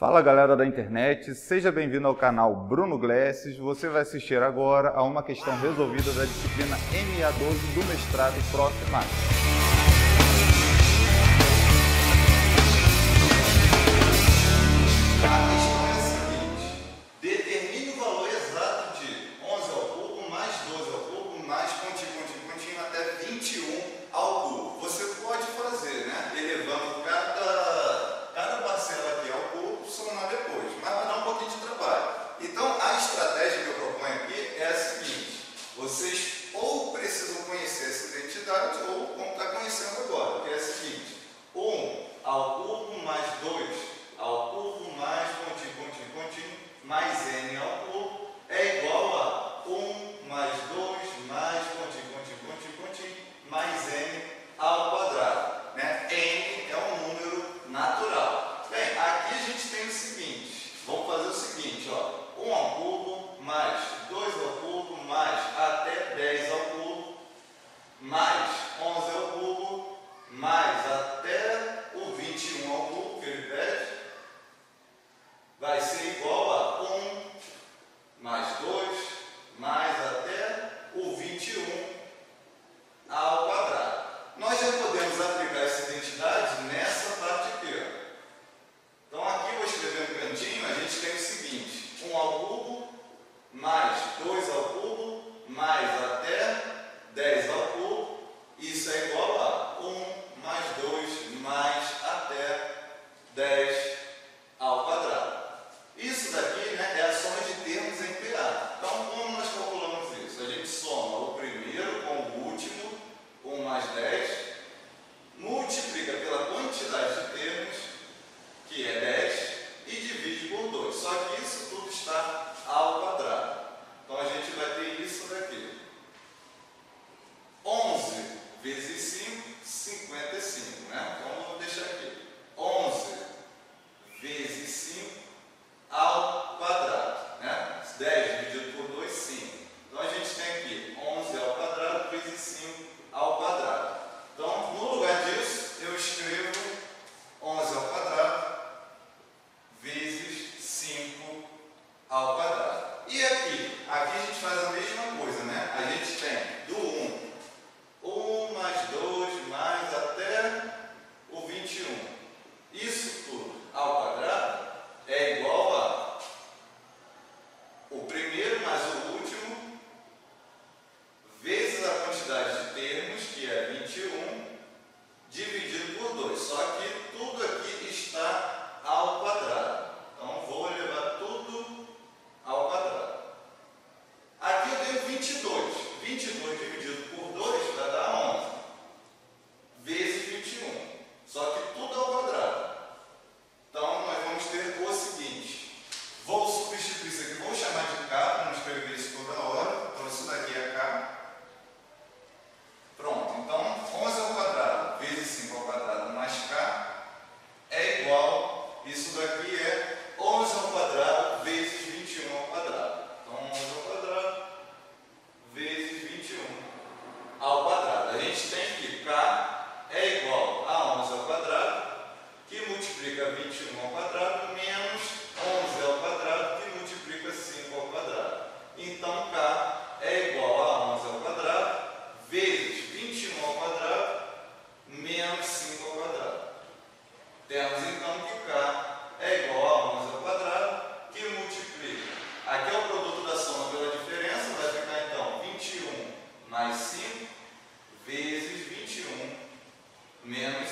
Fala galera da internet, seja bem-vindo ao canal Bruno Gleces. Você vai assistir agora a uma questão resolvida da disciplina MA12 do mestrado Prof. Max. A questão é a seguinte: determine o valor exato de 11 ao cubo mais 12 ao cubo mais pontinho até 21 ao cubo. Você pode fazer, né? Elevando cada parcela aqui ao cubo, somar depois, mas vai dar um pouquinho de trabalho. Então, a estratégia que eu proponho aqui é a seguinte: vocês ou precisam conhecer essa identidade ou como está conhecendo agora, que é a seguinte: 1 ao cubo mais 2 ao cubo mais pontinho mais n ao cubo é igual a 1 mais 2 mais pontinho mais n ao quadrado, né? N é um número natural. Bem, aqui a gente tem o seguinte: vamos fazer o seguinte, ó, 1 ao cubo mais 2 ao cubo mais até 10 ao cubo mais 11 ao cubo mais até o 21 ao cubo que ele pede vai ser igual a 1 mais 2 mais até o 21 ao quadrado. Nós já podemos aplicar essa identidade nessa parte aqui, ó. Então aqui eu vou escrever no cantinho, a gente tem o seguinte: 1 ao cubo mais 2 ao cubo mais até 10 ao cubo, isso é igual a 1 mais 2 mais até 10 ao quadrado. Isso daqui, né, é a soma de termos em PA. Então, como nós calculamos isso? A gente soma o primeiro com o último, 1 mais 10, multiplica pela quantidade de termos, que é 10, e divide por 2. Só que isso tudo está ao quadrado. Então, a gente vai ter isso daqui. 11 vezes 5, 55, né? Então, vamos deixar aqui. 11 vezes 5 ao quadrado, né? 10 dividido por 2, 5. Então, a gente tem aqui 11 ao quadrado vezes 5 ao quadrado. Então, no lugar disso, eu escrevo 11 ao quadrado vezes 5 ao quadrado. E aqui? Aqui a gente faz a mesma coisa, né? A gente tem do 1 mais 2 mais até o 21. Isso tudo ao quadrado é igual a o primeiro mais o último vezes a quantidade de termos, que é 21, dividido por 2. Só que tudo aqui está ao quadrado. Então, vou elevar tudo ao quadrado. Aqui eu tenho 22. 22 dividido por 2 vai dar 11. Vezes 21. Só que tudo ao quadrado. Então, nós vamos ter o seguinte: vou substituir isso aqui, vou chamar de K, para não escrever isso toda hora. Então, isso daqui é K. Pronto. Então, 11 ao quadrado vezes 5 ao quadrado mais K é igual, isso daqui é 11 ao quadrado vezes 21 ao quadrado. Então, 11 ao quadrado vezes 21 ao quadrado. A gente tem que K é igual a 11 ao quadrado, que multiplica 21 ao quadrado, menos 11 ao quadrado, que multiplica 5 ao quadrado. Então, K é igual a 11 ao quadrado, vezes 21 ao quadrado, menos 5 ao quadrado. Temos, então, que K é igual a 11 ao quadrado, que multiplica. Aqui é o produto da soma pela diferença, vai ficar, então, 21 mais 5, vezes 21, menos